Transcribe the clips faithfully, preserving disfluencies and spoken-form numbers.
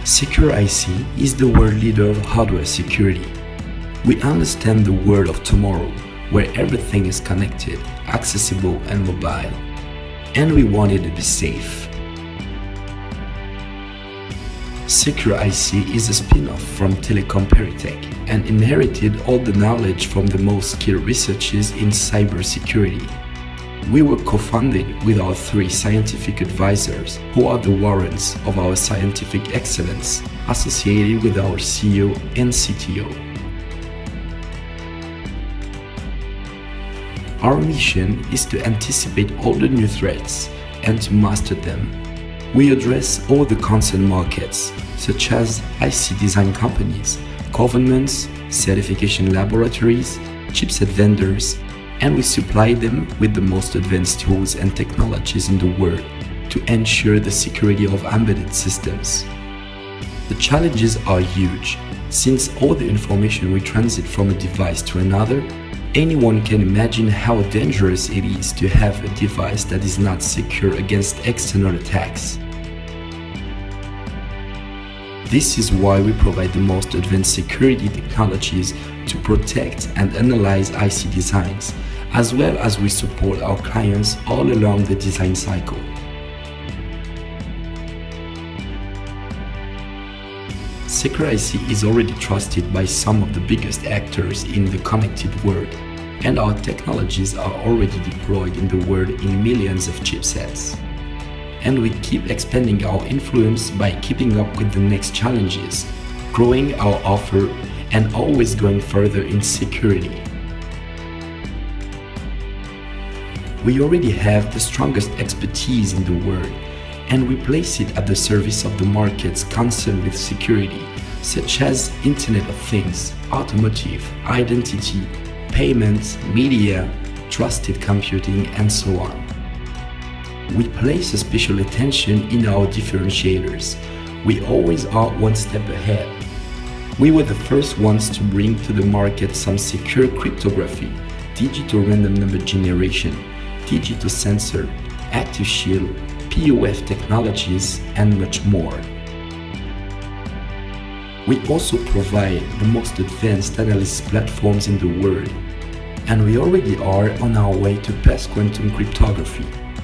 SecuryzrTM is the world leader of hardware security. We understand the world of tomorrow, where everything is connected, accessible and mobile, and we want it to be safe. SecuryzrTM is a spin-off from Telecom Peritech and inherited all the knowledge from the most skilled researchers in cybersecurity. We were co-founded with our three scientific advisors, who are the warrants of our scientific excellence, associated with our C E O and C T O. Our mission is to anticipate all the new threats and to master them. We address all the concerned markets, such as I C design companies, governments, certification laboratories, chipset vendors, and we supply them with the most advanced tools and technologies in the world to ensure the security of embedded systems. The challenges are huge, since all the information we transit from a device to another. Anyone can imagine how dangerous it is to have a device that is not secure against external attacks. This is why we provide the most advanced security technologies to protect and analyze I C designs, as well as we support our clients all along the design cycle. SecuryzrTM is already trusted by some of the biggest actors in the connected world, and our technologies are already deployed in the world in millions of chipsets. And we keep expanding our influence by keeping up with the next challenges, growing our offer, and always going further in security. We already have the strongest expertise in the world, and we place it at the service of the markets concerned with security, such as Internet of Things, automotive, identity, payments, media, trusted computing, and so on. We place a special attention in our differentiators. We always are one step ahead. We were the first ones to bring to the market some secure cryptography, digital random number generation, digital sensor, active shield, P U F technologies, and much more. We also provide the most advanced analysis platforms in the world, and we already are on our way to pass quantum cryptography.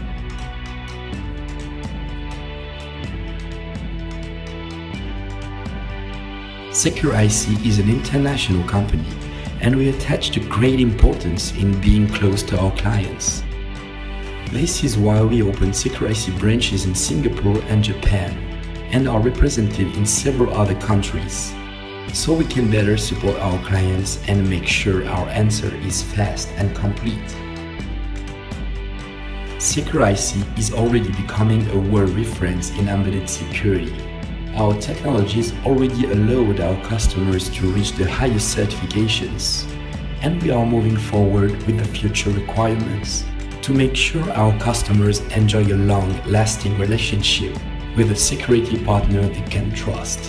SecuryzrTM is an international company, and we attach to great importance in being close to our clients. This is why we opened SecuryzrTM branches in Singapore and Japan, and are represented in several other countries, so we can better support our clients and make sure our answer is fast and complete. SecuryzrTM is already becoming a world reference in embedded security. Our technologies already allowed our customers to reach the highest certifications, and we are moving forward with the future requirements to make sure our customers enjoy a long-lasting relationship with a security partner they can trust.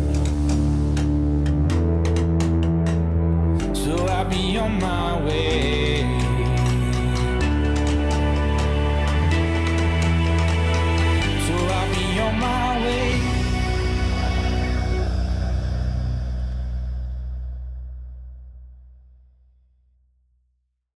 Be on my way.